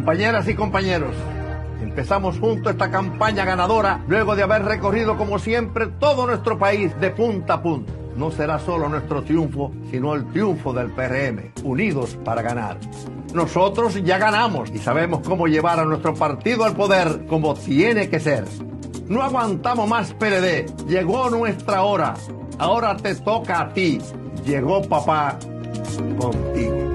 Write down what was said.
Compañeras y compañeros, empezamos juntos esta campaña ganadora luego de haber recorrido como siempre todo nuestro país de punta a punta. No será solo nuestro triunfo, sino el triunfo del PRM, unidos para ganar. Nosotros ya ganamos y sabemos cómo llevar a nuestro partido al poder como tiene que ser. No aguantamos más PLD, llegó nuestra hora. Ahora te toca a ti. Llegó papá contigo.